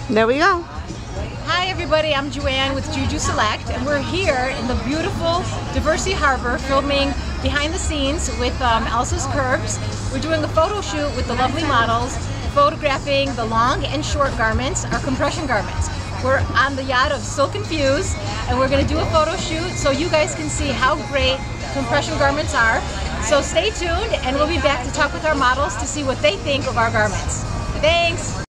There we go. Hi everybody, I'm Joanne with Juju Select, and we're here in the beautiful Diversey Harbor filming behind the scenes with Elsa's Curves. We're doing a photo shoot with the lovely models, photographing the long and short garments, our compression garments. We're on the yacht of Silk Infuse, and we're going to do a photo shoot so you guys can see how great compression garments are. So stay tuned, and we'll be back to talk with our models to see what they think of our garments. Thanks!